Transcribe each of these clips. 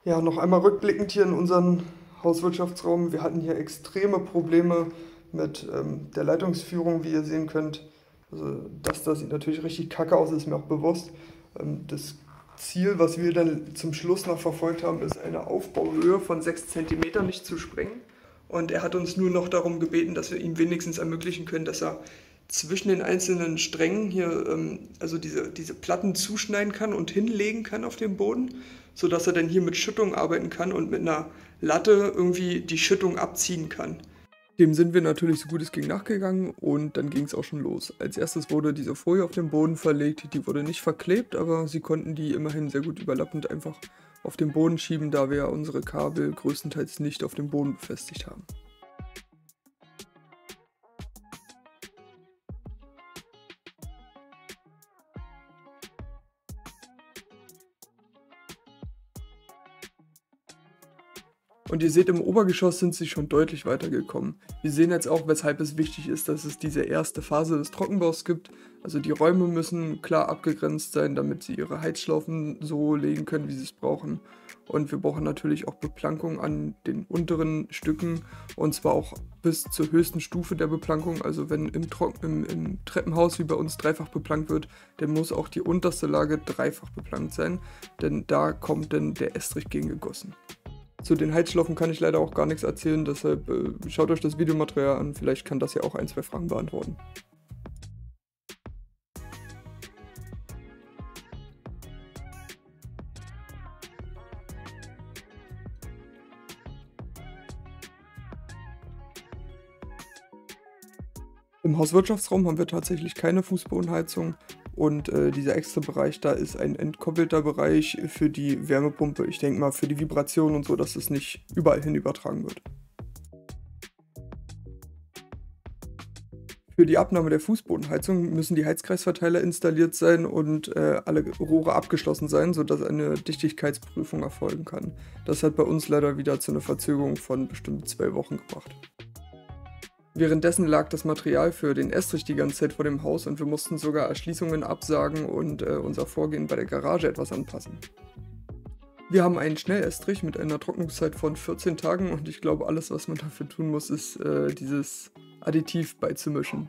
Ja, noch einmal rückblickend hier in unseren Hauswirtschaftsraum. Wir hatten hier extreme Probleme mit der Leitungsführung, wie ihr sehen könnt. Also, dass das sieht natürlich richtig kacke aus, ist mir auch bewusst. Das Ziel, was wir dann zum Schluss noch verfolgt haben, ist eine Aufbauhöhe von 6 Zentimetern nicht zu sprengen. Und er hat uns nur noch darum gebeten, dass wir ihm wenigstens ermöglichen können, dass er zwischen den einzelnen Strängen hier also diese Platten zuschneiden kann und hinlegen kann auf dem Boden, sodass er dann hier mit Schüttung arbeiten kann und mit einer Latte irgendwie die Schüttung abziehen kann. Dem sind wir natürlich so gut es ging nachgegangen und dann ging es auch schon los. Als erstes wurde diese Folie auf den Boden verlegt, die wurde nicht verklebt, aber sie konnten die immerhin sehr gut überlappend einfach auf den Boden schieben, da wir unsere Kabel größtenteils nicht auf dem Boden befestigt haben. Und ihr seht, im Obergeschoss sind sie schon deutlich weitergekommen. Wir sehen jetzt auch, weshalb es wichtig ist, dass es diese erste Phase des Trockenbaus gibt. Also die Räume müssen klar abgegrenzt sein, damit sie ihre Heizschlaufen so legen können, wie sie es brauchen. Und wir brauchen natürlich auch Beplankung an den unteren Stücken und zwar auch bis zur höchsten Stufe der Beplankung. Also wenn im Treppenhaus wie bei uns dreifach beplankt wird, dann muss auch die unterste Lage dreifach beplankt sein, denn da kommt dann der Estrich gegen gegossen. Zu den Heizschlaufen kann ich leider auch gar nichts erzählen, deshalb schaut euch das Videomaterial an, vielleicht kann das ja auch ein, zwei Fragen beantworten. Im Hauswirtschaftsraum haben wir tatsächlich keine Fußbodenheizung und dieser extra Bereich, da ist ein entkoppelter Bereich für die Wärmepumpe. Ich denke mal für die Vibration und so, dass es nicht überall hin übertragen wird. Für die Abnahme der Fußbodenheizung müssen die Heizkreisverteiler installiert sein und alle Rohre abgeschlossen sein, sodass eine Dichtigkeitsprüfung erfolgen kann. Das hat bei uns leider wieder zu einer Verzögerung von bestimmt 2 Wochen gebracht. Währenddessen lag das Material für den Estrich die ganze Zeit vor dem Haus und wir mussten sogar Erschließungen absagen und unser Vorgehen bei der Garage etwas anpassen. Wir haben einen Schnellestrich mit einer Trocknungszeit von 14 Tagen und ich glaube, alles, was man dafür tun muss, ist dieses Additiv beizumischen.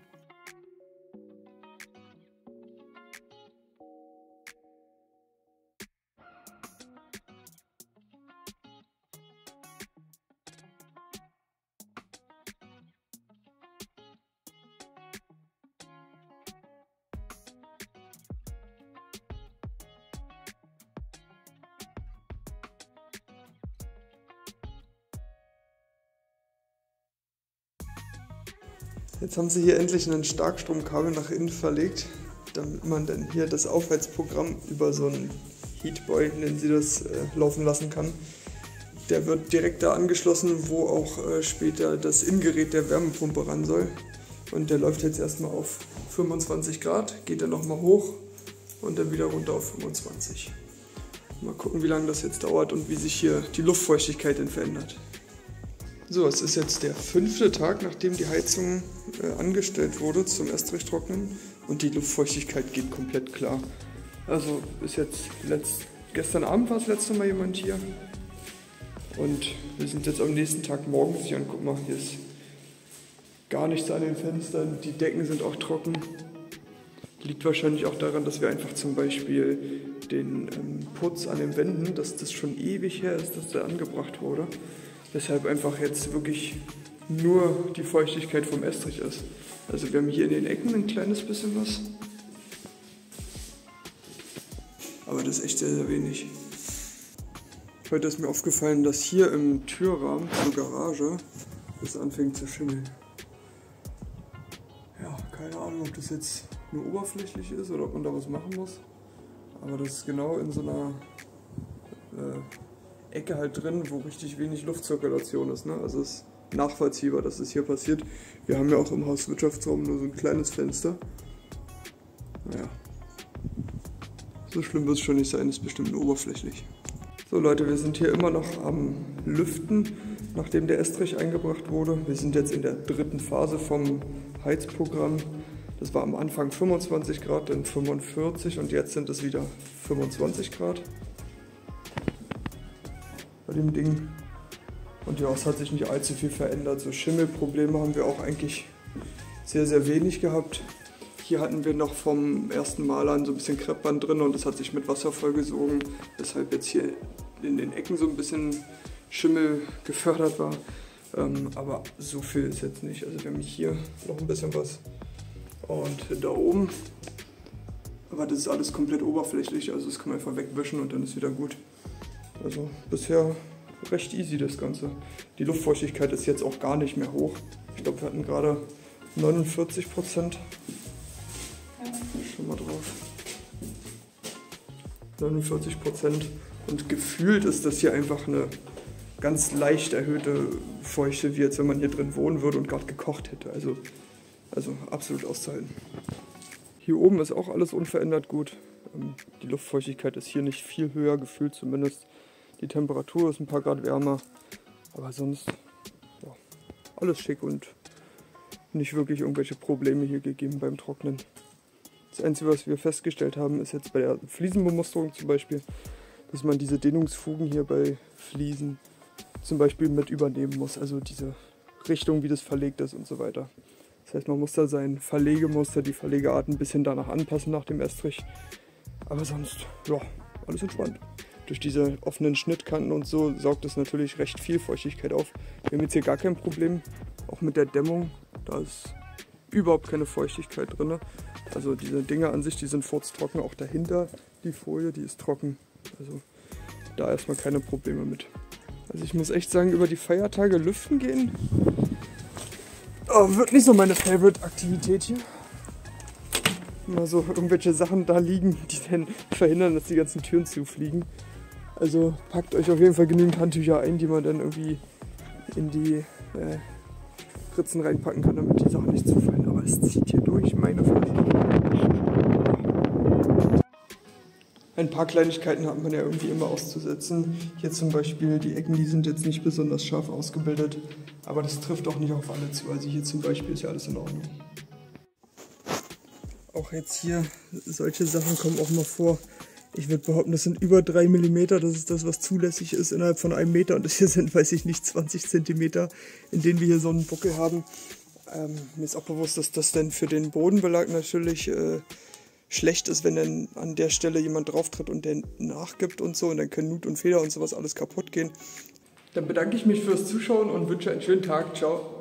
Jetzt haben sie hier endlich ein Starkstromkabel nach innen verlegt, damit man dann hier das Aufheizprogramm über so einen Heatboy, nennen sie das, laufen lassen kann. Der wird direkt da angeschlossen, wo auch später das Innengerät der Wärmepumpe ran soll. Und der läuft jetzt erstmal auf 25 Grad, geht dann nochmal hoch und dann wieder runter auf 25. Mal gucken, wie lange das jetzt dauert und wie sich hier die Luftfeuchtigkeit denn verändert. So, es ist jetzt der 5. Tag, nachdem die Heizung angestellt wurde zum Estrichtrocknen und die Luftfeuchtigkeit geht komplett klar. Also ist jetzt gestern Abend war das letzte Mal jemand hier und wir sind jetzt am nächsten Tag morgens hier und guck mal, hier ist gar nichts an den Fenstern, die Decken sind auch trocken. Liegt wahrscheinlich auch daran, dass wir einfach zum Beispiel den Putz an den Wänden, dass das schon ewig her ist, dass der angebracht wurde. Deshalb einfach jetzt wirklich nur die Feuchtigkeit vom Estrich ist. Also wir haben hier in den Ecken ein kleines bisschen was. Aber das ist echt sehr, sehr wenig. Heute ist mir aufgefallen, dass hier im Türrahmen zur Garage es anfängt zu schimmeln. Ja, keine Ahnung, ob das jetzt nur oberflächlich ist oder ob man da was machen muss. Aber das ist genau in so einer Ecke halt drin, wo richtig wenig Luftzirkulation ist. Ne? Also es ist nachvollziehbar, dass es hier passiert. Wir haben ja auch im Hauswirtschaftsraum nur so ein kleines Fenster. Naja, so schlimm wird es schon nicht sein, ist bestimmt nur oberflächlich. So Leute, wir sind hier immer noch am Lüften, nachdem der Estrich eingebracht wurde. Wir sind jetzt in der 3. Phase vom Heizprogramm. Das war am Anfang 25 Grad, dann 45 und jetzt sind es wieder 25 Grad. bei dem Ding. Und ja, es hat sich nicht allzu viel verändert. So Schimmelprobleme haben wir auch eigentlich sehr, sehr wenig gehabt. Hier hatten wir noch vom ersten Mal an so ein bisschen Kreppband drin und das hat sich mit Wasser vollgesogen, weshalb jetzt hier in den Ecken so ein bisschen Schimmel gefördert war. Aber so viel ist jetzt nicht. Also wir haben hier noch ein bisschen was und da oben. Aber das ist alles komplett oberflächlich, also das kann man einfach wegwischen und dann ist wieder gut. Also bisher recht easy das Ganze. Die Luftfeuchtigkeit ist jetzt auch gar nicht mehr hoch. Ich glaube, wir hatten gerade 49%. Schon mal drauf. 49% und gefühlt ist das hier einfach eine ganz leicht erhöhte Feuchte, wie jetzt wenn man hier drin wohnen würde und gerade gekocht hätte. Also absolut auszuhalten. Hier oben ist auch alles unverändert gut. Die Luftfeuchtigkeit ist hier nicht viel höher, gefühlt zumindest. Die Temperatur ist ein paar Grad wärmer, aber sonst ja, alles schick und nicht wirklich irgendwelche Probleme hier gegeben beim Trocknen. Das Einzige, was wir festgestellt haben, ist jetzt bei der Fliesenbemusterung zum Beispiel, dass man diese Dehnungsfugen hier bei Fliesen zum Beispiel mit übernehmen muss. Also diese Richtung, wie das verlegt ist und so weiter. Das heißt, man muss da sein Verlegemuster, die Verlegeart ein bisschen danach anpassen nach dem Estrich. Aber sonst, ja, alles entspannt. Durch diese offenen Schnittkanten und so saugt es natürlich recht viel Feuchtigkeit auf. Wir haben jetzt hier gar kein Problem, auch mit der Dämmung. Da ist überhaupt keine Feuchtigkeit drin. Also diese Dinger an sich, die sind furztrocken. Auch dahinter die Folie, die ist trocken. Also da erstmal keine Probleme mit. Also ich muss echt sagen, über die Feiertage lüften gehen, wird nicht so meine Favorite-Aktivität hier. Immer so irgendwelche Sachen da liegen, die dann verhindern, dass die ganzen Türen zufliegen. Also packt euch auf jeden Fall genügend Handtücher ein, die man dann irgendwie in die Ritzen reinpacken kann, damit die Sachen nicht zufallen. Aber es zieht hier durch, meine Fresse. Ein paar Kleinigkeiten hat man ja irgendwie immer auszusetzen. Hier zum Beispiel die Ecken, die sind jetzt nicht besonders scharf ausgebildet. Aber das trifft auch nicht auf alle zu. Also hier zum Beispiel ist ja alles in Ordnung. Auch jetzt hier, solche Sachen kommen auch mal vor. Ich würde behaupten, das sind über 3 mm. Das ist das, was zulässig ist innerhalb von 1 Meter. Und das hier sind, weiß ich nicht, 20 cm, in denen wir hier so einen Buckel haben. Mir ist auch bewusst, dass das dann für den Bodenbelag natürlich schlecht ist, wenn dann an der Stelle jemand drauf tritt und der nachgibt und so. Und dann können Nut und Feder und sowas alles kaputt gehen. Dann bedanke ich mich fürs Zuschauen und wünsche einen schönen Tag. Ciao.